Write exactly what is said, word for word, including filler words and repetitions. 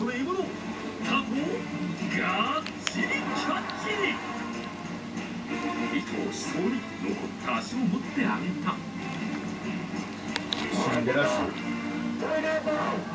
その獲物タコをがっちりキャッチ。糸をしそうに残った足を持ってあげた。 死んでらっしゃる。